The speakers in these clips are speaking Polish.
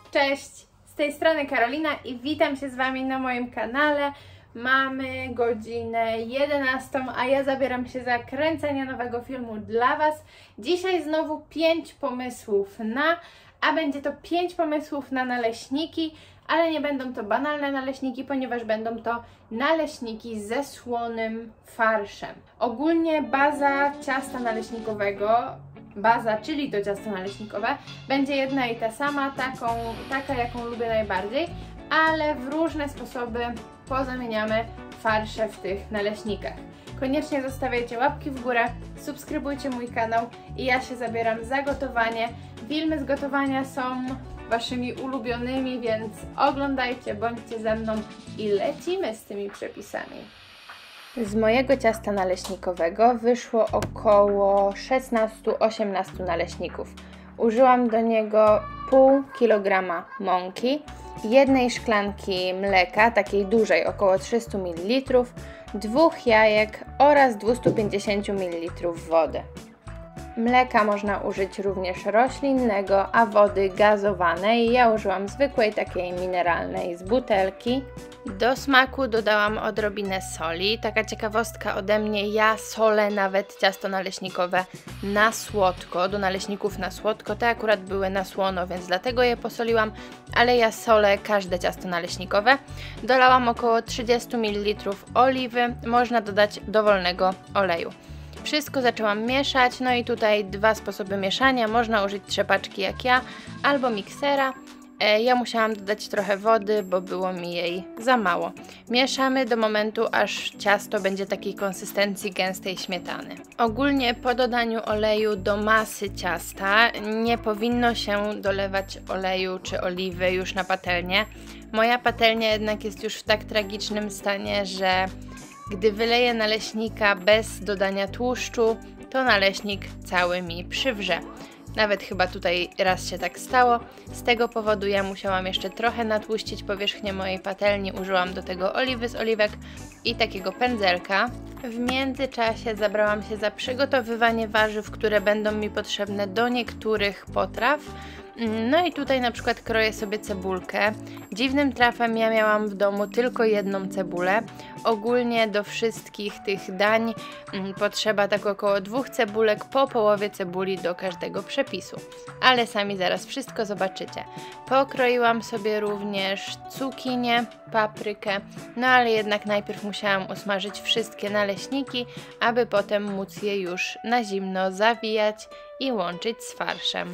Cześć, z tej strony Karolina i witam się z Wami na moim kanale. Mamy godzinę 11, a ja zabieram się za kręcenie nowego filmu dla Was. Dzisiaj znowu 5 pomysłów a będzie to 5 pomysłów na naleśniki, ale nie będą to banalne naleśniki, ponieważ będą to naleśniki ze słonym farszem. Ogólnie baza ciasta naleśnikowego, czyli to ciasto naleśnikowe, będzie jedna i ta sama, taka jaką lubię najbardziej, ale w różne sposoby pozamieniamy farsze w tych naleśnikach. Koniecznie zostawiajcie łapki w górę, subskrybujcie mój kanał i ja się zabieram za gotowanie. Filmy z gotowania są Waszymi ulubionymi, więc oglądajcie, bądźcie ze mną i lecimy z tymi przepisami. Z mojego ciasta naleśnikowego wyszło około 16-18 naleśników. Użyłam do niego pół kilograma mąki, jednej szklanki mleka, takiej dużej, około 300 ml, 2 jajek oraz 250 ml wody. Mleka można użyć również roślinnego, a wody gazowanej. Ja użyłam zwykłej, takiej mineralnej z butelki. Do smaku dodałam odrobinę soli. Taka ciekawostka ode mnie, ja solę nawet ciasto naleśnikowe na słodko, do naleśników na słodko. Te akurat były na słono, więc dlatego je posoliłam, ale ja solę każde ciasto naleśnikowe. Dolałam około 30 ml oliwy, można dodać dowolnego oleju. Wszystko zaczęłam mieszać, no i tutaj dwa sposoby mieszania, można użyć trzepaczki jak ja, albo miksera. Ja musiałam dodać trochę wody, bo było mi jej za mało. Mieszamy do momentu, aż ciasto będzie takiej konsystencji gęstej śmietany. Ogólnie po dodaniu oleju do masy ciasta nie powinno się dolewać oleju czy oliwy już na patelnię. Moja patelnia jednak jest już w tak tragicznym stanie, że gdy wyleję naleśnika bez dodania tłuszczu, to naleśnik cały mi przywrze. Nawet chyba tutaj raz się tak stało. Z tego powodu ja musiałam jeszcze trochę natłuścić powierzchnię mojej patelni. Użyłam do tego oliwy z oliwek i takiego pędzelka. W międzyczasie zabrałam się za przygotowywanie warzyw, które będą mi potrzebne do niektórych potraw. No i tutaj na przykład kroję sobie cebulkę. Dziwnym trafem ja miałam w domu tylko jedną cebulę. Ogólnie do wszystkich tych dań potrzeba tak około 2 cebulek, po połowie cebuli do każdego przepisu. Ale sami zaraz wszystko zobaczycie. Pokroiłam sobie również cukinię, paprykę, no ale jednak najpierw musiałam usmażyć wszystkie naleśniki, aby potem móc je już na zimno zawijać i łączyć z farszem.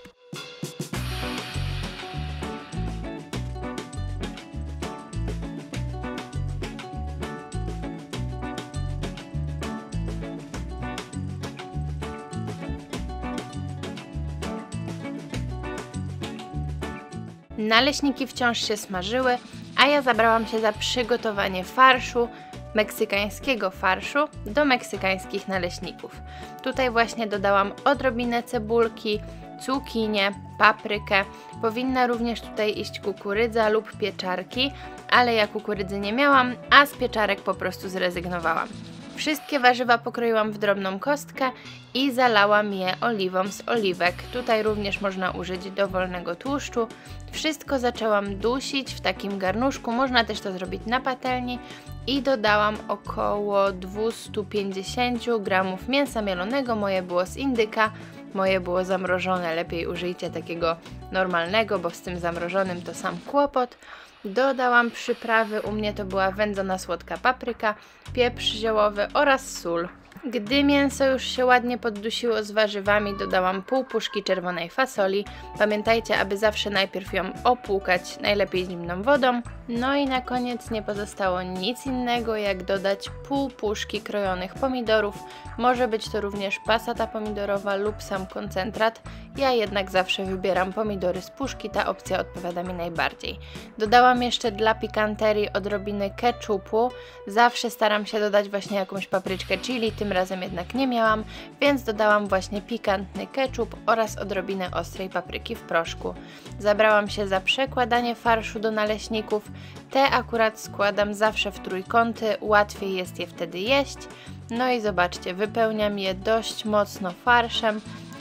Naleśniki wciąż się smażyły, a ja zabrałam się za przygotowanie farszu, meksykańskiego farszu do meksykańskich naleśników. Tutaj właśnie dodałam odrobinę cebulki, cukinię, paprykę. Powinna również tutaj iść kukurydza lub pieczarki, ale ja kukurydzy nie miałam, a z pieczarek po prostu zrezygnowałam. Wszystkie warzywa pokroiłam w drobną kostkę i zalałam je oliwą z oliwek. Tutaj również można użyć dowolnego tłuszczu. Wszystko zaczęłam dusić w takim garnuszku, można też to zrobić na patelni i dodałam około 250 g mięsa mielonego. Moje było z indyka, moje było zamrożone, lepiej użyjcie takiego normalnego, bo z tym zamrożonym to sam kłopot. Dodałam przyprawy, u mnie to była wędzona słodka papryka, pieprz ziołowy oraz sól. Gdy mięso już się ładnie poddusiło z warzywami, dodałam pół puszki czerwonej fasoli. Pamiętajcie, aby zawsze najpierw ją opłukać, najlepiej zimną wodą. No i na koniec nie pozostało nic innego, jak dodać pół puszki krojonych pomidorów. Może być to również pasata pomidorowa lub sam koncentrat. Ja jednak zawsze wybieram pomidory z puszki, ta opcja odpowiada mi najbardziej. Dodałam jeszcze dla pikanterii odrobiny ketchupu. Zawsze staram się dodać właśnie jakąś papryczkę chili, tym razem jednak nie miałam, więc dodałam właśnie pikantny ketchup oraz odrobinę ostrej papryki w proszku. Zabrałam się za przekładanie farszu do naleśników. Te akurat składam zawsze w trójkąty, łatwiej jest je wtedy jeść. No i zobaczcie, wypełniam je dość mocno farszem.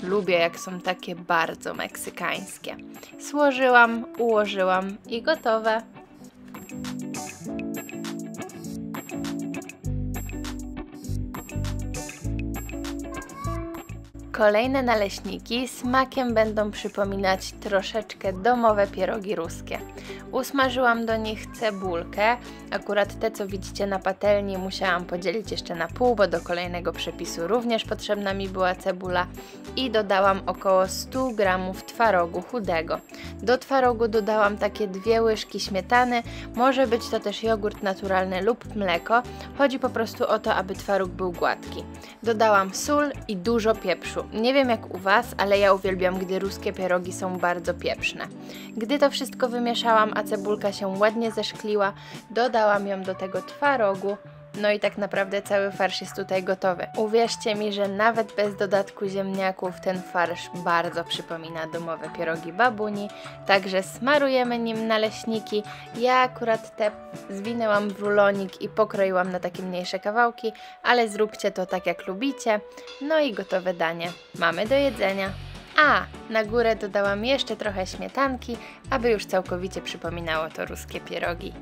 lubię jak są takie bardzo meksykańskie. Złożyłam, ułożyłam i gotowe. Kolejne naleśniki smakiem będą przypominać troszeczkę domowe pierogi ruskie. Usmażyłam do nich cebulkę, akurat te co widzicie na patelni musiałam podzielić jeszcze na pół, bo do kolejnego przepisu również potrzebna mi była cebula i dodałam około 100 g twarogu chudego. Do twarogu dodałam takie 2 łyżki śmietany, może być to też jogurt naturalny lub mleko, chodzi po prostu o to, aby twaróg był gładki. Dodałam sól i dużo pieprzu. Nie wiem jak u Was, ale ja uwielbiam, gdy ruskie pierogi są bardzo pieprzne. Gdy to wszystko wymieszałam, a cebulka się ładnie zeszkliła, dodałam ją do tego twarogu. No i tak naprawdę cały farsz jest tutaj gotowy. Uwierzcie mi, że nawet bez dodatku ziemniaków ten farsz bardzo przypomina domowe pierogi babuni. Także smarujemy nim naleśniki. Ja akurat te zwinęłam w rulonik i pokroiłam na takie mniejsze kawałki, ale zróbcie to tak jak lubicie. No i gotowe danie mamy do jedzenia. A na górę dodałam jeszcze trochę śmietanki, aby już całkowicie przypominało to ruskie pierogi.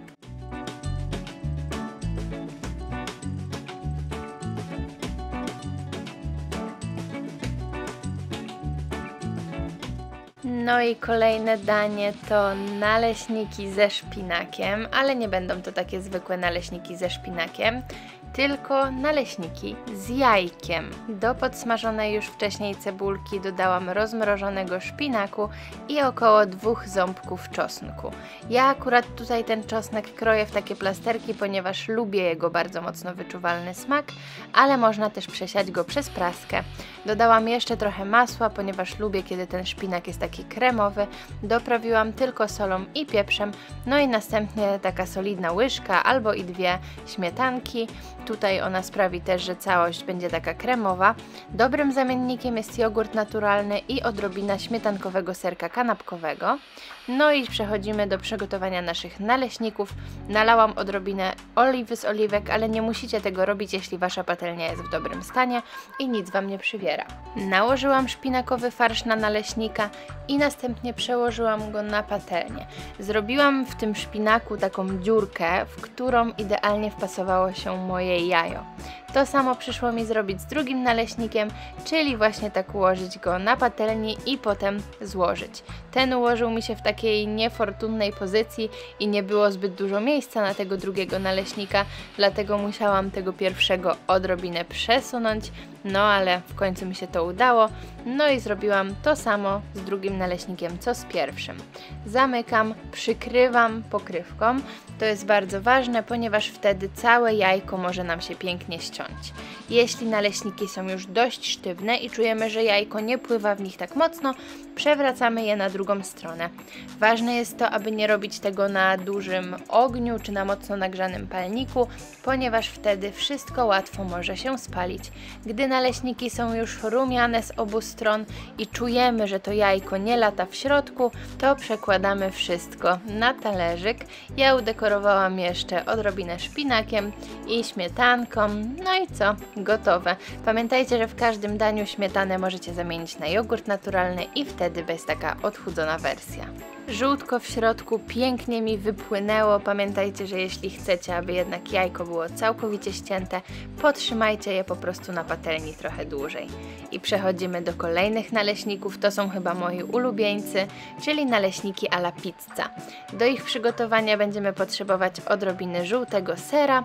No i kolejne danie to naleśniki ze szpinakiem, ale nie będą to takie zwykłe naleśniki ze szpinakiem, tylko naleśniki z jajkiem. Do podsmażonej już wcześniej cebulki dodałam rozmrożonego szpinaku i około 2 ząbków czosnku. Ja akurat tutaj ten czosnek kroję w takie plasterki, ponieważ lubię jego bardzo mocno wyczuwalny smak, ale można też przesiać go przez praskę. Dodałam jeszcze trochę masła, ponieważ lubię, kiedy ten szpinak jest taki kremowy. Doprawiłam tylko solą i pieprzem, no i następnie taka solidna łyżka albo i 2 śmietanki. Tutaj ona sprawi też, że całość będzie taka kremowa. Dobrym zamiennikiem jest jogurt naturalny i odrobina śmietankowego serka kanapkowego. No i przechodzimy do przygotowania naszych naleśników. Nalałam odrobinę oliwy z oliwek, ale nie musicie tego robić, jeśli Wasza patelnia jest w dobrym stanie i nic Wam nie przywiera. Nałożyłam szpinakowy farsz na naleśnika i następnie przełożyłam go na patelnię. Zrobiłam w tym szpinaku taką dziurkę, w którą idealnie wpasowało się moje jajo. To samo przyszło mi zrobić z drugim naleśnikiem, czyli właśnie tak ułożyć go na patelni i potem złożyć. Ten ułożył mi się w takiej niefortunnej pozycji i nie było zbyt dużo miejsca na tego drugiego naleśnika, dlatego musiałam tego pierwszego odrobinę przesunąć, no ale w końcu mi się to udało. No i zrobiłam to samo z drugim naleśnikiem, co z pierwszym. Zamykam, przykrywam pokrywką. To jest bardzo ważne, ponieważ wtedy całe jajko może nam się pięknie ściąć. Jeśli naleśniki są już dość sztywne i czujemy, że jajko nie pływa w nich tak mocno, przewracamy je na drugą stronę. Ważne jest to, aby nie robić tego na dużym ogniu czy na mocno nagrzanym palniku, ponieważ wtedy wszystko łatwo może się spalić. Gdy naleśniki są już rumiane z obu stron i czujemy, że to jajko nie lata w środku, to przekładamy wszystko na talerzyk. Ja udekorowałam jeszcze odrobinę szpinakiem i śmietanką. No i co? Gotowe. Pamiętajcie, że w każdym daniu śmietanę możecie zamienić na jogurt naturalny i wtedy będzie taka odchudzona wersja. Żółtko w środku pięknie mi wypłynęło. Pamiętajcie, że jeśli chcecie, aby jednak jajko było całkowicie ścięte, podtrzymajcie je po prostu na patelni trochę dłużej. I przechodzimy do kolejnych naleśników. To są chyba moi ulubieńcy, czyli naleśniki à la pizza. Do ich przygotowania będziemy potrzebować odrobiny żółtego sera,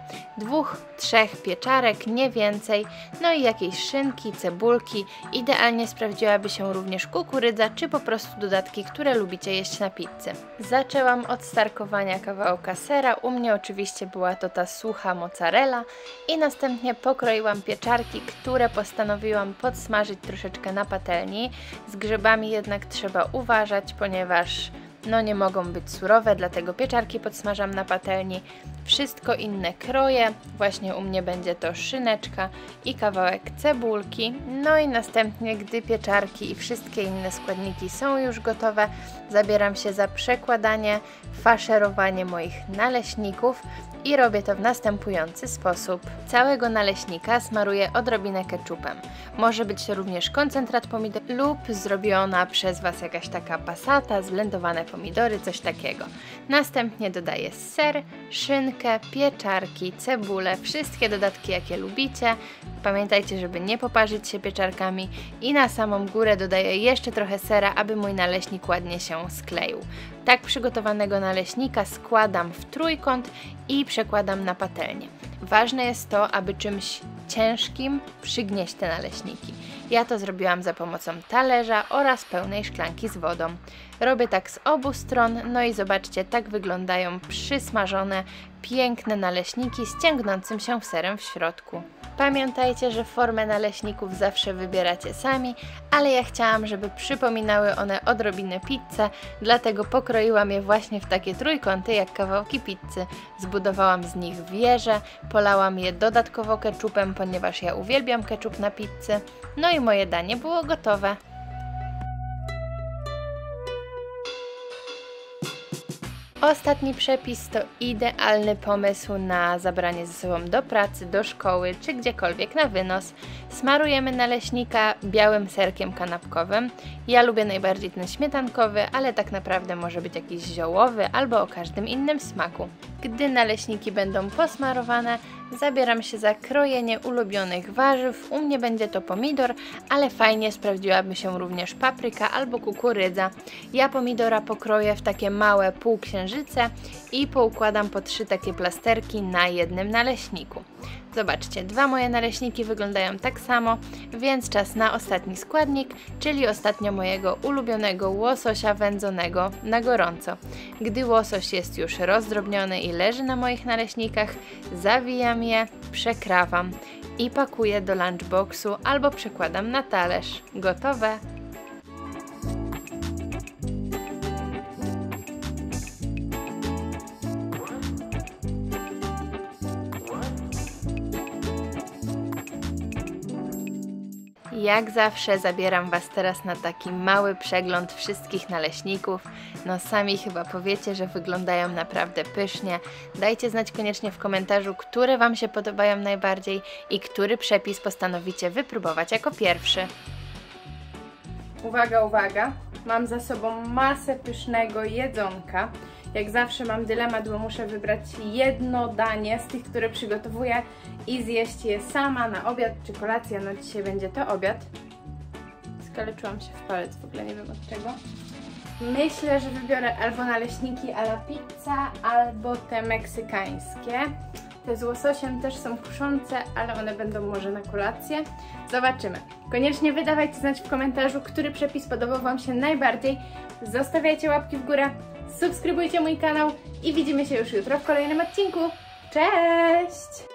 2-3 pieczarek, nie więcej, no i jakiejś szynki, cebulki. Idealnie sprawdziłaby się również kukurydza, czy po prostu dodatki, które lubicie jeść na pizzy. Zaczęłam od starkowania kawałka sera, u mnie oczywiście była to ta sucha mozzarella i następnie pokroiłam pieczarki, które postanowiłam podsmażyć troszeczkę na patelni. Z grzybami jednak trzeba uważać, ponieważ no nie mogą być surowe, dlatego pieczarki podsmażam na patelni. Wszystko inne kroję, właśnie u mnie będzie to szyneczka i kawałek cebulki. No i następnie, gdy pieczarki i wszystkie inne składniki są już gotowe, zabieram się za przekładanie, faszerowanie moich naleśników i robię to w następujący sposób. Całego naleśnika smaruję odrobinę ketchupem. Może być to również koncentrat pomidor lub zrobiona przez Was jakaś taka passata, zblendowane pomidory, coś takiego. Następnie dodaję ser, szynkę, pieczarki, cebulę, wszystkie dodatki jakie lubicie. Pamiętajcie, żeby nie poparzyć się pieczarkami i na samą górę dodaję jeszcze trochę sera, aby mój naleśnik ładnie się skleił. Tak przygotowanego naleśnika składam w trójkąt i przekładam na patelnię. Ważne jest to, aby czymś ciężkim przygnieść te naleśniki. Ja to zrobiłam za pomocą talerza oraz pełnej szklanki z wodą. Robię tak z obu stron, no i zobaczcie, tak wyglądają przysmażone, piękne naleśniki z ciągnącym się serem w środku. Pamiętajcie, że formę naleśników zawsze wybieracie sami, ale ja chciałam, żeby przypominały one odrobinę pizzę, dlatego pokroiłam je właśnie w takie trójkąty jak kawałki pizzy. Zbudowałam z nich wieże, polałam je dodatkowo ketchupem, ponieważ ja uwielbiam ketchup na pizzę. No i moje danie było gotowe. Ostatni przepis to idealny pomysł na zabranie ze sobą do pracy, do szkoły czy gdziekolwiek na wynos. Smarujemy naleśnika białym serkiem kanapkowym. Ja lubię najbardziej ten śmietankowy, ale tak naprawdę może być jakiś ziołowy albo o każdym innym smaku. Gdy naleśniki będą posmarowane, zabieram się za krojenie ulubionych warzyw. U mnie będzie to pomidor, ale fajnie sprawdziłaby się również papryka albo kukurydza. Ja pomidora pokroję w takie małe półksiężyce i poukładam po 3 takie plasterki na jednym naleśniku. Zobaczcie, 2 moje naleśniki wyglądają tak samo, więc czas na ostatni składnik, czyli ostatnio mojego ulubionego łososia wędzonego na gorąco. Gdy łosoś jest już rozdrobniony i leży na moich naleśnikach, zawijam je, przekrawam i pakuję do lunchboxu albo przekładam na talerz. Gotowe! Jak zawsze zabieram Was teraz na taki mały przegląd wszystkich naleśników. No sami chyba powiecie, że wyglądają naprawdę pysznie. Dajcie znać koniecznie w komentarzu, które Wam się podobają najbardziej i który przepis postanowicie wypróbować jako pierwszy. Uwaga, uwaga! Mam za sobą masę pysznego jedzonka. Jak zawsze mam dylemat, bo muszę wybrać jedno danie z tych, które przygotowuję i zjeść je sama na obiad czy kolację. No dzisiaj będzie to obiad. Skaleczyłam się w palec, w ogóle nie wiem od czego. Myślę, że wybiorę albo naleśniki a la pizza, albo te meksykańskie. Te z łososiem też są kuszące, ale one będą może na kolację. Zobaczymy. Koniecznie wydawajcie znać w komentarzu, który przepis podobał Wam się najbardziej. Zostawiajcie łapki w górę, subskrybujcie mój kanał i widzimy się już jutro w kolejnym odcinku. Cześć!